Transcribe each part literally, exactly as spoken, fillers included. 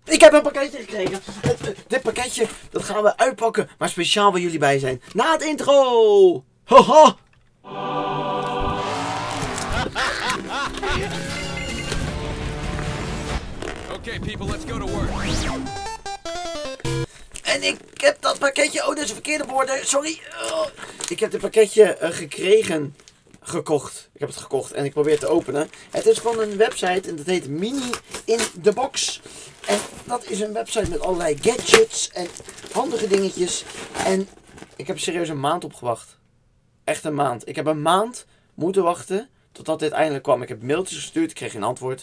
Ik heb een pakketje gekregen. Het, uh, dit pakketje, dat gaan we uitpakken, maar speciaal waar jullie bij zijn. Na het intro! Haha! Okay, people, let's go to work. En ik heb dat pakketje... Oh, dat is een verkeerde woorden. Sorry. Oh. Ik heb dit pakketje uh, gekregen. Gekocht. Ik heb het gekocht en ik probeer het te openen. Het is gewoon een website en dat heet Mini in the Box. En dat is een website met allerlei gadgets en handige dingetjes. En ik heb serieus een maand opgewacht. Echt een maand. Ik heb een maand moeten wachten totdat dit eindelijk kwam. Ik heb mailtjes gestuurd, ik kreeg geen antwoord.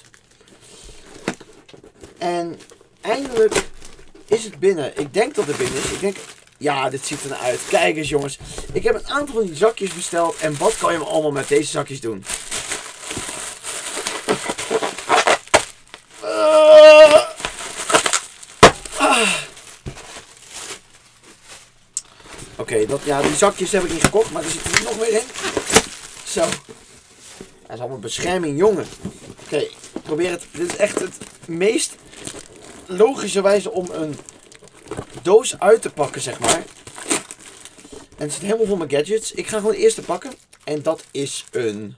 En eindelijk is het binnen. Ik denk dat het binnen is. Ik denk... Ja, dit ziet er nou uit. Kijk eens jongens. Ik heb een aantal van die zakjes besteld. En wat kan je allemaal met deze zakjes doen? Uh, ah. Oké, okay, dat ja, die zakjes heb ik niet gekocht. Maar er zit er nog meer in. Zo. Dat is allemaal bescherming, jongen. Oké, okay, probeer het. Dit is echt het meest logische wijze om een doos uit te pakken, zeg maar. En het zit helemaal vol met gadgets. Ik ga gewoon de eerste pakken. En dat is een...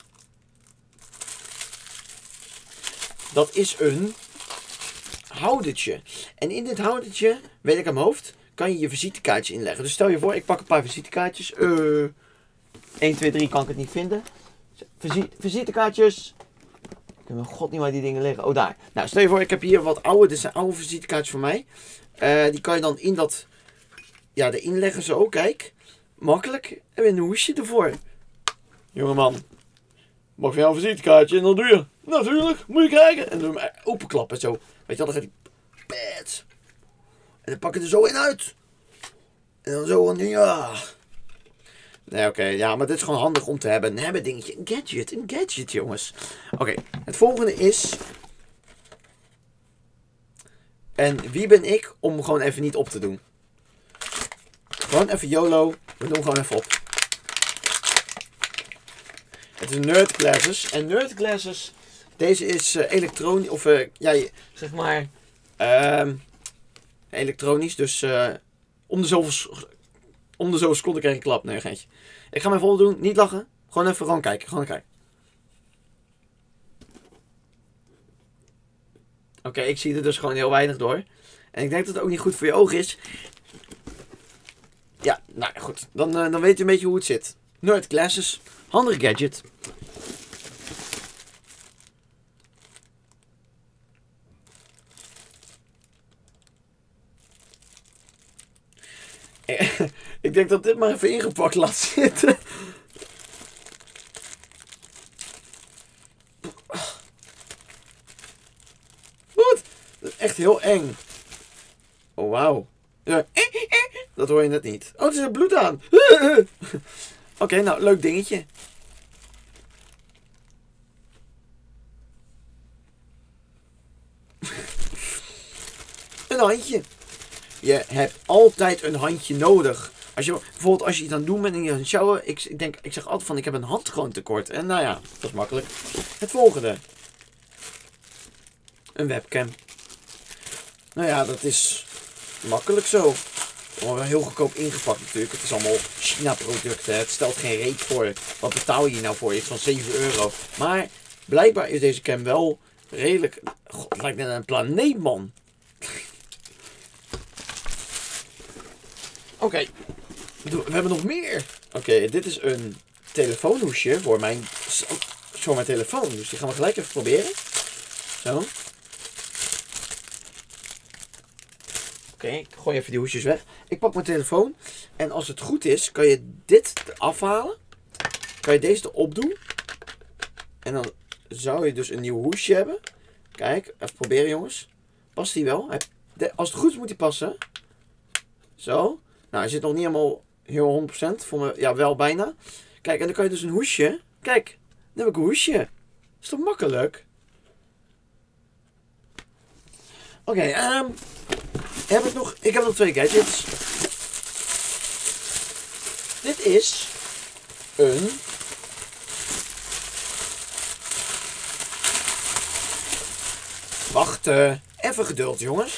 Dat is een houdertje. En in dit houdertje, weet ik aan mijn hoofd, kan je je visitekaartje inleggen. Dus stel je voor, ik pak een paar visitekaartjes. Uh, één, twee, drie kan ik het niet vinden. Visi visitekaartjes. Ik weet mijn god niet waar die dingen liggen. Oh, daar. Nou, stel je voor, ik heb hier wat oude, dit zijn oude visitekaartjes van mij. Uh, die kan je dan in dat, ja, erin leggen zo, kijk. Makkelijk. En een hoesje ervoor. Jongeman, mag je een visitekaartje en dan doe je. Natuurlijk, moet je kijken. En dan doe je hem openklappen zo. Weet je wel, dan gaat hij. Pet. En dan pak je er zo in uit. En dan zo van, ja. Nee, oké, okay, ja, maar dit is gewoon handig om te hebben. Een hebben dingetje, een gadget, een gadget, jongens. Oké, okay, het volgende is... En wie ben ik om gewoon even niet op te doen? Gewoon even YOLO. We doen gewoon even op. Het is Nerd Glasses. En Nerd Glasses, deze is uh, elektronisch, of uh, ja, zeg maar, uh, elektronisch. Dus uh, om de zoveel, om de zoveel seconden krijg ik een klap. Nee, geintje. Ik ga mijn vol doen, niet lachen. Gewoon even gewoon kijken, gewoon kijken. Oké, okay, ik zie er dus gewoon heel weinig door. En ik denk dat het ook niet goed voor je ogen is. Ja, nou goed. Dan, uh, dan weet je een beetje hoe het zit. Nerd Glasses. Handige gadget. Ik denk dat dit maar even ingepakt laat zitten. Wat? Dat is echt heel eng. Oh, wauw. Ja. Dat hoor je net niet. Oh, er zit bloed aan. Oké, okay, nou, leuk dingetje. Een handje. Je hebt altijd een handje nodig. Als je, bijvoorbeeld als je iets aan het doen bent en je aan het sjouwen. Ik, ik, denk, ik zeg altijd van, ik heb een hand gewoon tekort. En nou ja, dat is makkelijk. Het volgende. Een webcam. Nou ja, dat is makkelijk zo. Wel heel goedkoop ingepakt natuurlijk. Het is allemaal China producten. Het stelt geen reet voor. Wat betaal je hier nou voor? Iets van zeven euro. Maar blijkbaar is deze cam wel redelijk... God, het lijkt net een planeet, man. Oké. Okay. We hebben nog meer. Oké, okay, dit is een telefoonhoesje voor mijn, voor mijn telefoon. Dus die gaan we gelijk even proberen. Zo. Oké, okay, ik gooi even die hoesjes weg. Ik pak mijn telefoon. En als het goed is, kan je dit afhalen. Kan je deze erop doen. En dan zou je dus een nieuw hoesje hebben. Kijk, even proberen jongens. Past die wel? Als het goed is moet die passen. Zo. Nou, hij zit nog niet helemaal heel honderd procent. Voor me, ja, wel bijna. Kijk, en dan kan je dus een hoesje. Kijk, dan heb ik een hoesje. Is toch makkelijk? Oké, okay, um, heb ik nog... Ik heb nog twee gadgets. Dit is een... Wachten. even geduld, jongens.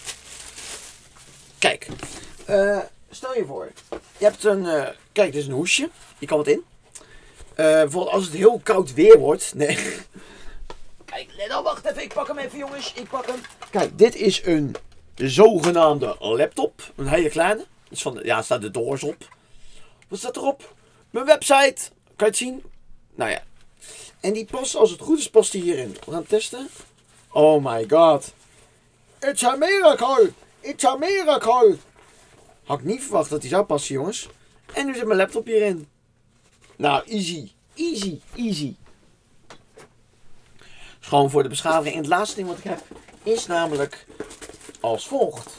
Kijk. Uh, stel je voor. Je hebt een... Uh, kijk, dit is een hoesje. Je kan wat in. Uh, bijvoorbeeld als het heel koud weer wordt. Nee. Kijk, let op, wacht even. Ik pak hem even, jongens. Ik pak hem. Kijk, dit is een zogenaamde laptop. Een hele kleine. Dus van de, ja, staat de doors op. Wat staat erop? Mijn website. Kan je het zien? Nou ja. En die past, als het goed is, past die hierin. We gaan het testen. Oh my god. It's a miracle. It's a miracle. Had ik niet verwacht dat die zou passen, jongens. En nu zit mijn laptop hierin. Nou, easy. Easy. Easy. Gewoon voor de beschaving. En het laatste ding wat ik heb is namelijk als volgt.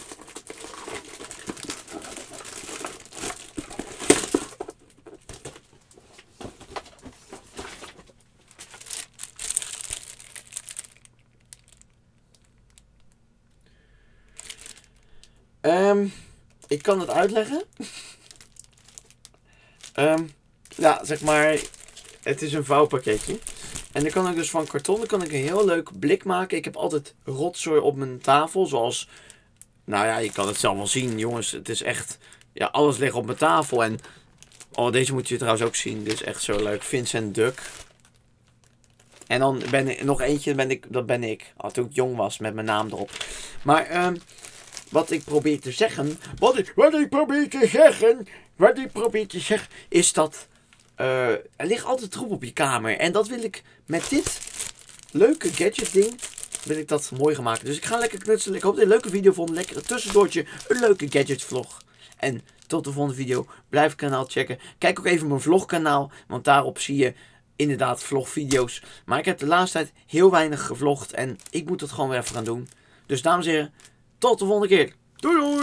Um, ik kan het uitleggen. um, ja, zeg maar, het is een vouwpakketje. En dan kan ik dus van karton, dan kan ik een heel leuk blik maken. Ik heb altijd rotzooi op mijn tafel, zoals, nou ja, je kan het zelf wel zien, jongens. Het is echt, ja, alles ligt op mijn tafel. En, oh, deze moet je trouwens ook zien. Dit is echt zo leuk. Vincent Duck. En dan ben ik, nog eentje, ben ik, dat ben ik. Toen ik jong was, met mijn naam erop. Maar, um, wat ik probeer te zeggen, wat ik, wat ik probeer te zeggen, wat ik probeer te zeggen, is dat uh, er ligt altijd troep op je kamer. En dat wil ik met dit leuke gadget ding, wil ik dat mooi gaan maken. Dus ik ga lekker knutselen. Ik hoop dat je een leuke video vond. Lekker tussendoortje, een leuke gadget vlog. En tot de volgende video. Blijf het kanaal checken. Kijk ook even mijn vlogkanaal, want daarop zie je inderdaad vlogvideo's. Maar ik heb de laatste tijd heel weinig gevlogd en ik moet het gewoon weer even gaan doen. Dus dames en heren, tot de volgende keer. Doei doei!